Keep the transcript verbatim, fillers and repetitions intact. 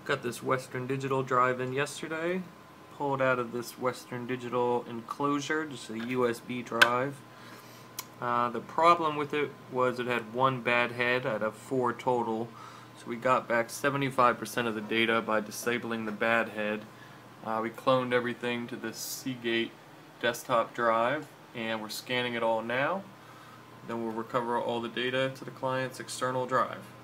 Got this Western Digital drive in yesterday. Pulled out of this Western Digital enclosure, just a U S B drive. Uh, the problem with it was it had one bad head out of four total. So we got back seventy-five percent of the data by disabling the bad head. Uh, we cloned everything to this Seagate desktop drive and we're scanning it all now. Then we'll recover all the data to the client's external drive.